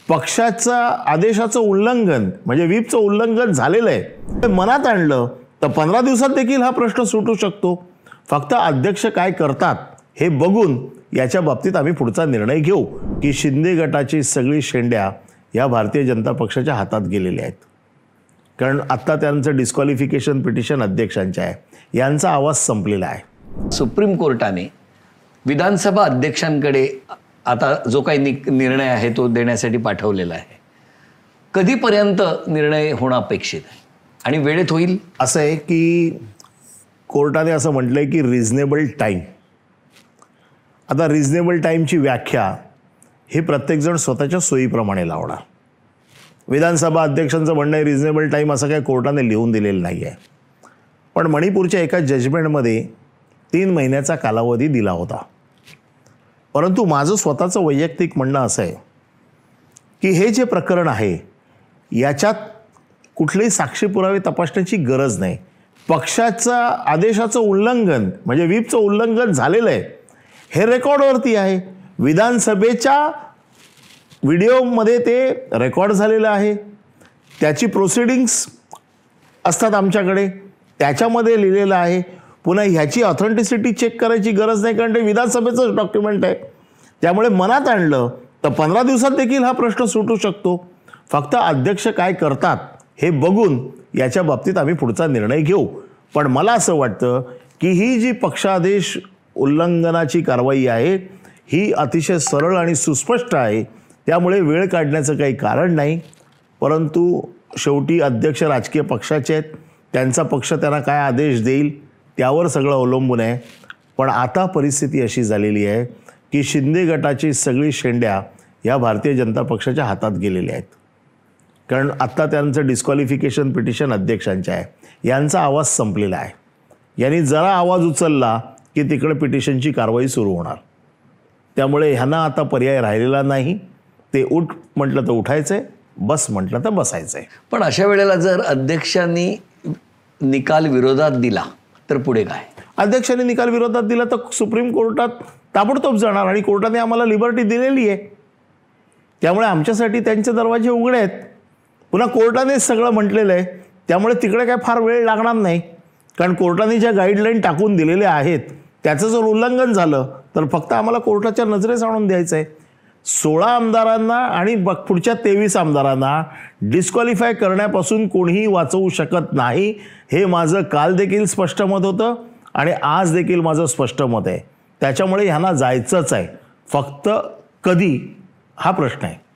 पक्षाचा आदेशाचं उल्लंघन म्हणजे व्हीपचं उल्लंघन झालेलं आहे मनात आणलं तर 15 दिवसात देखील हा प्रश्न सुटू शकतो। फक्त अध्यक्ष काय करतात हे बघून याच्या बाबतीत आम्ही पुढचा निर्णय घेऊ की शिंदे गटाची सगळी शेंड्या या भारतीय जनता पक्षाच्या हातात गेलेल्या आहेत। कारण आता त्यांचं डिस्क्वालिफिकेशन पिटिशन अध्यक्षांचे आहे, यांचा आवाज संपलेला आहे। सुप्रीम कोर्टाने विधानसभा अध्यक्षांकडे आता जो काही निर्णय आहे तो देण्यासाठी पाठवलेला आहे। कधीपर्यंत निर्णय होणं अपेक्षित आहे आणि वेळेत होईल? असं आहे की कोर्टाने असं म्हटलंय की रिझनेबल टाईम। आता रिझनेबल टाईमची व्याख्या हे प्रत्येकजण स्वतःच्या सोयीप्रमाणे लावणार। विधानसभा अध्यक्षांचं म्हणणं आहे रिझनेबल टाईम असं काही कोर्टाने लिहून दिलेलं नाही आहे, पण मणिपूरच्या एका जजमेंटमध्ये 3 महिन्याचा कालावधी दिला होता। परंतु माझं स्वतःचं वैयक्तिक म्हणणं असं आहे की हे जे प्रकरण आहे याच्यात कुठलेही साक्षी पुरावे तपासण्याची गरज नाही। पक्षाचा आदेशाचं उल्लंघन म्हणजे व्हीपचं उल्लंघन झालेलं आहे हे रेकॉर्डवरती आहे। विधानसभेच्या व्हिडिओमध्ये ते रेकॉर्ड झालेलं आहे, त्याची प्रोसिडिंग्स असतात आमच्याकडे, त्याच्यामध्ये लिहिलेलं आहे। पुन्हा ह्याची ऑथेंटिसिटी चेक करायची गरज नाही कारण ते विधानसभेचंच डॉक्युमेंट आहे। त्यामुळे मनात आणलं तर 15 दिवसात देखील हा प्रश्न सुटू शकतो। फक्त अध्यक्ष काय करतात हे बघून याच्या बाबतीत आम्ही पुढचा निर्णय घेऊ। पण मला असं वाटतं की ही जी पक्षादेश उल्लंघनाची कारवाई आहे ही अतिशय सरळ आणि सुस्पष्ट आहे, त्यामुळे वेळ काढण्याचं काही कारण नाही। परंतु शेवटी अध्यक्ष राजकीय पक्षाचे आहेत, त्यांचा पक्ष त्यांना काय आदेश देईल त्यावर सगळं अवलंबून आहे। पण आता परिस्थिती अशी झालेली आहे की शिंदे गटाची सगळी शेंड्या या भारतीय जनता पक्षाच्या हातात गेलेल्या आहेत। कारण आता त्यांचं डिस्क्वालिफिकेशन पिटिशन अध्यक्षांचे आहे, यांचा आवाज संपलेला आहे। यांनी जरा आवाज उचलला की तिकडे पिटिशनची कारवाई सुरू होणार। त्यामुळे ह्यांना आता पर्याय राहिलेला नाही। ते उठ म्हटलं तर उठायचं आहे, बस म्हटलं तर बसायचं आहे। पण अशा वेळेला जर अध्यक्षांनी निकाल विरोधात दिला तर पुढे काय? अध्यक्षांनी निकाल विरोधात दिला तर सुप्रीम कोर्टात ताबडतोब जाणार आणि कोर्टाने आम्हाला लिबर्टी दिलेली आहे, त्यामुळे आमच्यासाठी त्यांचे दरवाजे उघडे आहेत। पुन्हा कोर्टानेच सगळं म्हटलेलं आहे, त्यामुळे तिकडे काय फार वेळ लागणार नाही। कारण कोर्टाने ज्या गाईडलाईन टाकून दिलेल्या आहेत त्याचं जर उल्लंघन झालं तर फक्त आम्हाला कोर्टाच्या नजरेस आणून द्यायचं आहे। 16 आमदारांना आणि पुढच्या 23 आमदारांना डिस्क्वालिफाय करण्यापासून कोणीही वाचवू शकत नाही, हे माझं काल देखील स्पष्ट मत होतं आणि आज देखील माझं स्पष्ट मत आहे। त्याच्यामुळे ह्यांना जायचंच आहे, फक्त कधी हा प्रश्न आहे।